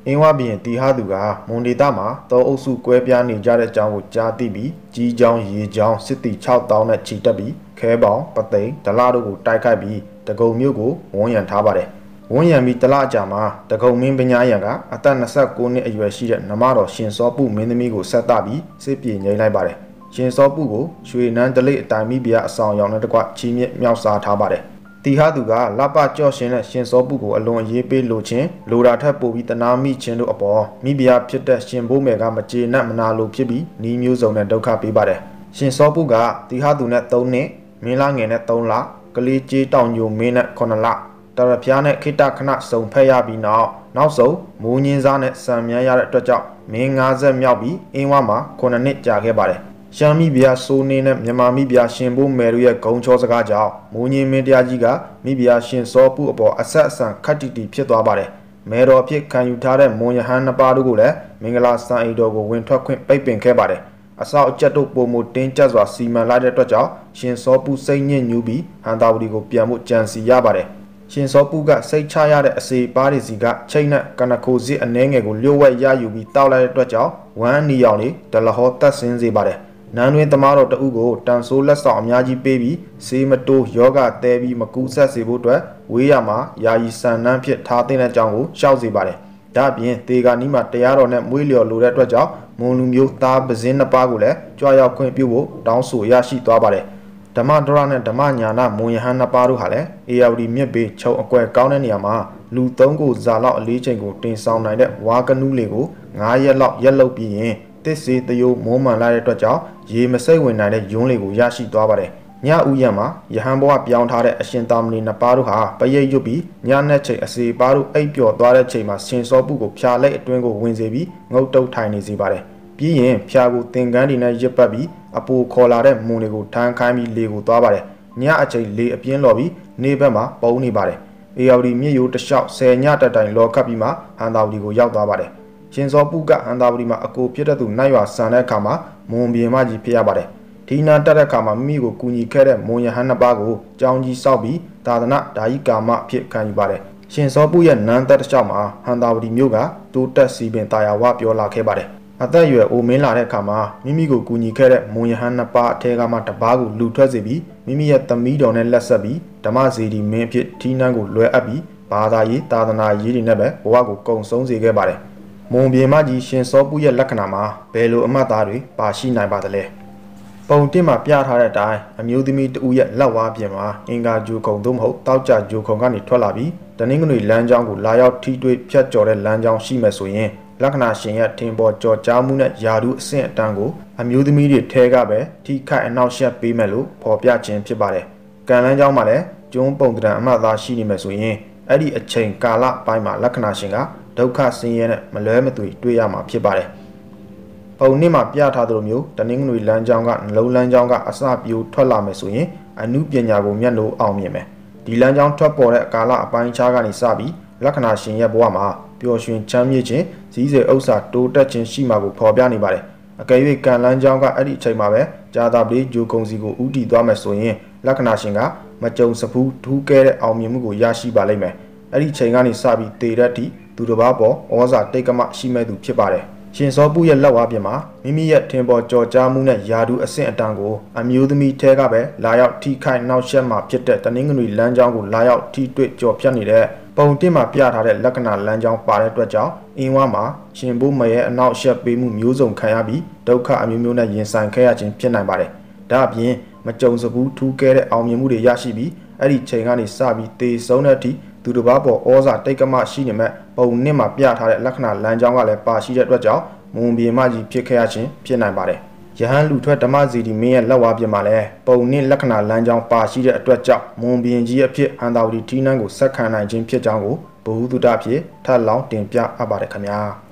အင်းဝပြင်တီဟာသူကမွန်ဒေတာမှာတောအုပ်စုကွဲပြားနေကြတဲ့အကြောင်းကိုကြားသိပြီးကြီးချောင်းရေချောင်းစစ်တီ6000နဲ့ချီတက်ပြီးခဲပေါင်ပသိမ်ဒလတို့ကိုတိုက်ခိုက်ပြီးတကုံမြို့ကိုဝန်ရံထားပါတယ်။ဝန်ရံပြီးတလအကြာမှာတကုံမင်းပညာရံကအသက်29နှစ်အရွယ်ရှိတဲ့နမတော်ရှင်စောပုမင်းသမီးကိုဆက်တပ်ပြီးစစ်ပြေငိမ့်လိုက်ပါတယ်။ရှင်စောပုကိုရွှေနန်းတလိအတိုင်းမိဖုရားအဆောင်ရောင်နဲ့တကွချီးမြှင့်မြောက်စားထားပါတယ်။တီဟာသူကလပကြော့ရှင်နဲ့ရှင်စောပုကိုအလွန်ရေးပေးလိုခြင်းလိုတာထက်ပိုပြီးတနာမိခြင်းတို့အပေါ်မိဖုရားဖြစ်တဲ့ရှင်ဘိုးမယ်ကမကျေနပ်မနာလိုဖြစ်ပြီးဤမျိုးစုံနဲ့ဒုက္ခပေးပါတယ်။ရှင်စောပုကတီဟာသူနဲ့3နှစ်မင်းလာငယ်နဲ့3လကလေးကျေးတောင်ညိုမင်းနဲ့9လတရဖျားနဲ့ခိတခဏစုံဖက်ရပြီးနောက်ဆုံးမိုးညင်းစားနဲ့စံမြန်းရတဲ့အတွက်ကြောင့်မင်း50မြောက်ပြီးအင်းဝမှာ9နှစ်ကြာခဲ့ပါတယ်။ရှမ်းမိဖုရားစိုးနေနဲ့မြန်မာမိဖုရားရှင်ဘိုးမယ်တို့ရဲ့ဂုံချောစကားကြောင့်မိုးညင်းမင်းတရားကြီးကမိဖုရားရှင်စောပုအပေါ်အဆက်အဆံခတ်တီတီဖြစ်သွားပါတယ်။မဲတော်ဖြစ်ခံယူထားတဲ့မွန်ရဟန်းနှစ်ပါးတို့ကိုလည်းမင်္ဂလာစံအိမ်တော်ကိုဝင်ထွက်ခွင့်ပိတ်ပင်ခဲ့ပါတယ်။အစောက်အကျက်တို့ပုံမတင်းကျပ်စွာစီမံလိုက်တဲ့အတွက်ကြောင့်ရှင်စောပုစိတ်ညစ်ညူးပြီးဟန်တာဝတီကိုပြန်ဖို့ကြံစီရပါတယ်။ရှင်စောပုကစိတ်ချရတဲ့အစေပါးတွေစီကချိတ်နဲ့ကနခိုစစ်အနှဲငယ်ကိုလျှို့ဝှက်ရယူပြီးတောက်လိုက်တဲ့အတွက်ကြောင့်ဝမ်းနီရောင်လေးဒလဟောတက်ဆင်းစေပါတယ်။နန်းတွင်သမားတော်တအုပ်ကိုတန်ဆိုးလက်ဆောင်အများကြီးပေးပြီးစေမတိုးယောဂတဲပြီးမကူးဆက်စေဖို့အတွက်ဝေးရမှာယာယီစံနှန်းဖြစ်ထားတဲ့အကြောင်းကိုရှောက်စေပါတယ်။ဒါ့အပြင်တေဂာနီးမှာတရားတော်နဲ့မွေးလျော်လိုတဲ့အတွက်ကြောင့်မွန်လူမျိုးသားပဇင်းနှစ်ပါးကိုလည်းကြွားရောက်ခွင့်ပြုဖို့တောင်းဆိုရရှိသွားပါတယ်။ဓမ္မဒရနဲ့ဓမ္မညာနာမွန်ယဟန်နှစ်ပါးတို့ဟာလည်းအေယာဝတီမြစ်ဘေးခြုံအကွယ်ကောင်းတဲ့နေရာမှာလူ3ကိုဇာလောက်အလေးချိန်ကိုတင်ဆောင်နိုင်တဲ့ဝါကနူးလေးကို9ရက်လောက်ရက်လုပ်ပြီးရင်တစ်စေတယိုမိုးမှန်လာတဲ့အတွက်ကြောင့်ရေမစိမ့်ဝင်နိုင်တဲ့ယွန်းလေးကိုရရှိသွားပါတယ်။ညဥ်ရံမှာယဟန်ဘဝပြောင်းထားတဲ့အရှင်သာမဏေနှစ်ပါးတို့ဟာပရိတ်ရွတ်ပြီးညနဲ့ချိန်အစီပါတို့အိပ်ပျော်သွားတဲ့ချိန်မှာရှင်စောပုကိုဖျာလိုက်အတွင်းကိုဝင်စေပြီးငုတ်တုတ်ထိုင်နေစေပါတယ်။ပြီးရင်ဖျာကိုသင်္ကန်းတွေနဲ့ရစ်ပတ်ပြီးအပူခေါ်လာတဲ့မွန်တွေကိုထမ်းခိုင်းပြီးလေကိုသွားပါတယ်။ညအချိန်လေအပြင်းလော်ပြီးနေဘက်မှာပုံနေပါတယ်။အေယာဝတီမြစ်ရိုးတစ်လျှောက်10ညတက်တိုင်လော်ခတ်ပြီးမှဟန်တာဝတီကိုရောက်သွားပါတယ်။ရှင်စောပုကဟန်တာဝတီမှာအကိုဖြစ်တဲ့သူနိုင်ရွာဆန်တဲ့အခါမှာမွန်ပြေမကြီးဖြစ်ရပါတယ်။ဒီနာတက်တဲ့အခါမှာမိမိကိုကူညီခဲ့တဲ့မွန်ရဟန်းနှစ်ပါးကိုကြောင်းကြီးစောက်ပြီးသာသနာဓာယီကာမဖြစ်ခံယူပါတယ်။ရှင်စောပုရဲ့နန်းသက်တစ်လျှောက်မှာဟန်တာဝတီမြို့ကတိုးတက်စီပင်တာယာဝပြောလာခဲ့ပါတယ်။အသက်အရွယ်အိုမင်းလာတဲ့အခါမှာမိမိကိုကူညီခဲ့တဲ့မွန်ရဟန်းနှစ်ပါးအထက်ကမှတပားကိုလူထွက်စေပြီးမိမိရဲ့သမီးတော်နဲ့လက်ဆက်ပြီးဓမ္မစေတီမင်းဖြစ်ထီးနှန်းကိုလွှဲအပ်ပြီးဘာသာရေးသာသနာရေးတွေနဲ့ပဲဘဝကိုကုံဆုံးစေခဲ့ပါတယ်။မွန်ပြေမကြီးရှင်စောပုရဲ့လက္ခဏာမှာဘယ်လိုအမှတ်သားတွေပါရှိနိုင်ပါသလဲ။ပုံတင်မှာပြထားတဲ့အတိုင်းအမျိုးသမီးတဦးရဲ့လက်ဝါးပြင်မှာအင်္ဂါဂျူခုံသို့မဟုတ်တောက်ကြဂျူခုံကနေထွက်လာပြီးတနင်္ဂနွေလမ်းကြောင်းကိုလာရောက်ထိတွေ့ဖြတ်ကျော်တဲ့လမ်းကြောင်းရှိမယ်ဆိုရင်လက္ခဏာရှင်ရဲ့ထင်ပေါ်ကြော်ကြားမှုနဲ့ယာရုအဆင့်အတန်းကိုအမျိုးသမီးတွေထဲကပဲထိခိုက်အနောက်ရှက်ပေးမယ်လို့ဖော်ပြခြင်းဖြစ်ပါတယ်။ကံလန်းကြောင်းမှာလည်းကျုံးပုံတံအမှတ်သားရှိနေမယ်ဆိုရင်အဲ့ဒီအချိန်ကာလပိုင်းမှာလက္ခဏာရှင်ကဒုက္ခဆင်းရဲနဲ့မလွဲမသွေတွေ့ရမှာဖြစ်ပါတယ်။ပုံနှစ်မှာပြထားသလိုမျိုးတနင်္ဂနွေလမ်းကြောင်းကနှလုံးလမ်းကြောင်းကအစပြိုထွက်လာမယ်ဆိုရင်အနုပညာကိုမျက်နှိုးအောင်မြင်မယ်။ဒီလမ်းကြောင်းထွက်ပေါ်တဲ့ကာလအပိုင်းခြားကနေစပြီးလက္ခဏာရှင်ရဲ့ဘဝမှာပျော်ရွှင်ချမ်းမြေ့ခြင်းစည်းစိမ်ဥစ္စာတိုးတက်ခြင်းရှိမှာကိုဖော်ပြနေပါတယ်။အကယ်၍ကံလန်းကြောင်းကအဲ့ဒီအချိန်မှာပဲဂျာတာပလေးဂျိုကုံစီကိုဥတီသွားမယ်ဆိုရင်လက္ခဏာရှင်ကမကြုံစဖူးထူးကဲတဲ့အောင်မြင်မှုကိုရရှိပါလိမ့်မယ်။အဲ့ဒီချိန်ကနေစပြီးတေရက်တီသူတစ်ပါးပေါ်ဩဇာတိတ်ကမရှိမဲ့သူဖြစ်ပါတယ်။ရှင်စောပုရဲ့လက်ဝါးပြင်မှာမိမိရဲ့ထင်ပေါ်ကြော်ကြားမှုနဲ့ယာဒူအဆင့်အတန်းကိုအမျိုးသမီးထဲကပဲလာရောက်ထိခိုက်နှောက်ယှက်မှာဖြစ်တဲ့တနင်္ဂနွေလမ်းကြောင်းကိုလာရောက်ထိတွေ့ကြော်ဖြတ်နေတဲ့ပုံတင်မှာပြထားတဲ့လက္ခဏာလမ်းကြောင်းပါတဲ့အတွက်ကြောင့်အင်းဝါမှာရှင်ဘိုးမရဲ့အနောက်ရှက်ပေးမှုမျိုးစုံခံရပြီးဒုက္ခအမျိုးမျိုးနဲ့ရင်ဆိုင်ခဲ့ရခြင်းဖြစ်နိုင်ပါတယ်။ဒါအပြင်မကြုံစဘူးထူးကဲတဲ့အောင်မြင်မှုတွေရရှိပြီးအဲ့ဒီချိန်ကနေစပြီးတေဆုံးတဲ့အထိသူတစ်ပါးပေါ်ဩဇာတိတ်ကမရှိနေမဲ့ပုံနှစ်မှာပြထားတဲ့လက္ခဏာလမ်းကြောင်းကလည်းပါရှိတဲ့အတွက်ကြောင့်မွန်ပြေမကြီးဖြစ်ခဲ့ရခြင်းဖြစ်နိုင်ပါတယ်။ယဟန်လူထွက်ဓမ္မစီတီမင်းရဲ့လက်ဝါးပြင်မှာလည်းပုံနှစ်လက္ခဏာလမ်းကြောင်းပါရှိတဲ့အတွက်ကြောင့်မွန်ပြင်ကြီးအဖြစ်ဟန်တာဝတီထီးနှန်းကိုဆက်ခံနိုင်ခြင်းဖြစ်ကြောင်းကိုဘုဟုတုတဖြစ်ထပ်လောင်းတင်ပြအပ်ပါတယ်ခင်ဗျာ။